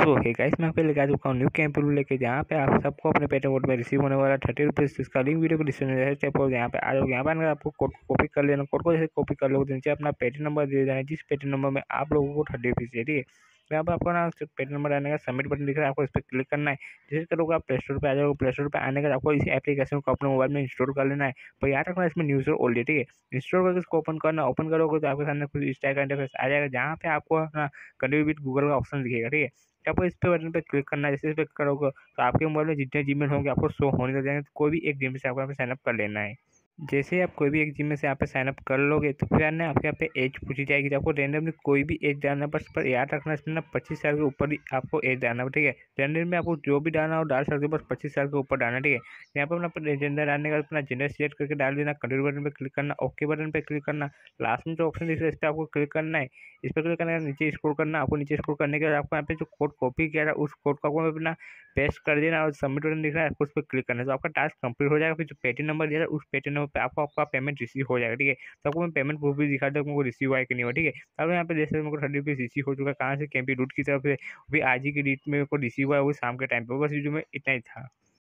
तो hey guys, मैं पे लेके आ चुका हूँ न्यू कैंप रूल लेके, जहाँ पे आप सबको अपने पेटीएम वॉलेट में रिसीव होने वाला 30 रुपीज़। इसका लिंक वीडियो को डिस्क्रिप्शन में है, चेक और यहाँ पे आ जाओगे। यहाँ पे आने आपको कोड कॉपी कर लेना। कोड को जैसे कॉपी कर लोगे तो नीचे अपना पेटीएम नंबर दे देना, जिस पेटीएम नंबर में आप लोगों को 30 रुपीज़ है, ठीक है। तो यहाँ पर आपको ना पेटीएम नंबर आने का सबमिट बटन दिख रहा है, आपको इस पर क्लिक करना है। जैसे करोगे आप प्ले स्टोर पर आ जाओगे। प्ले स्टोर पर आने का आपको इस एप्लीकेशन को अपने मोबाइल में इंस्टॉल कर लेना है। पर याद रखना इसमें न्यूज़ ओल्ड है, ठीक है। इंस्टॉल करके इसको ओपन करना। ओपन करोगे तो आपके सामने कुछ इस टाइप का इंटरफेस आ जाएगा, जहाँ पे आपको ना कनेक्ट विद गूगल का ऑप्शन दिखेगा, ठीक है। आपको इस पे बटन पे क्लिक करना है। जैसे इस पे करोगे तो आपके मोबाइल में जितने जीमेल होंगे आपको शो होने लग जाएंगे। तो कोई भी एक जीमेल से आपको यहाँ पे साइनअप कर लेना है। जैसे ही आप कोई भी एक जीमेल से यहाँ पे साइनअप कर लोगे तो फिर ना आपके यहाँ पे एज पूछी जाएगी, तो आपको रैंडमली कोई भी एज डालना है। बस पर याद रखना इसमें ना 25 साल के ऊपर ही आपको एज डालना है, ठीक है। जेंडर में आपको जो भी डालना हो डाल सकते हो, बस 25 साल के ऊपर डालना, ठीक है। यहाँ पर अपना जेंडर डालने का अपना जेंडर सिलेक्ट करके डाल देना। कंटिन्यू बटन पर क्लिक करना, ओके बटन पर क्लिक करना। लास्ट में जो ऑप्शन दिख रहा है इस पर आपको क्लिक करना है। इस पर क्लिक करने के नीचे स्क्रॉल करना। आपको नीचे स्क्रॉल करने के बाद आपको यहाँ पे जो कोड कॉपी किया था उस कोड को आपको अपना पेस्ट कर देना और सबमिट बटन दिख रहा है, आपको उस पर क्लिक करना है। तो आपका टास्क कंप्लीट हो जाएगा। फिर जो पेटीएम नंबर दिया था उस पेटीएम नंबर पे आपको आपका पेमेंट रिसीव हो जाएगा, ठीक है। तो आपको मैं पेमेंट प्रूफ भी दिखा दूँ मेरे को रिसीव आया कि नहीं हुआ, ठीक है। अब यहाँ पे जैसे मेरे को 30 रुपीज़ रिसीव हो चुका है। कहाँ से? कैंपी रूट की तरफ से। अभी आज ही की डेट में मेरे को रिसीव हुआ है, वो शाम के टाइम पे। बस वीडियो में इतना ही था।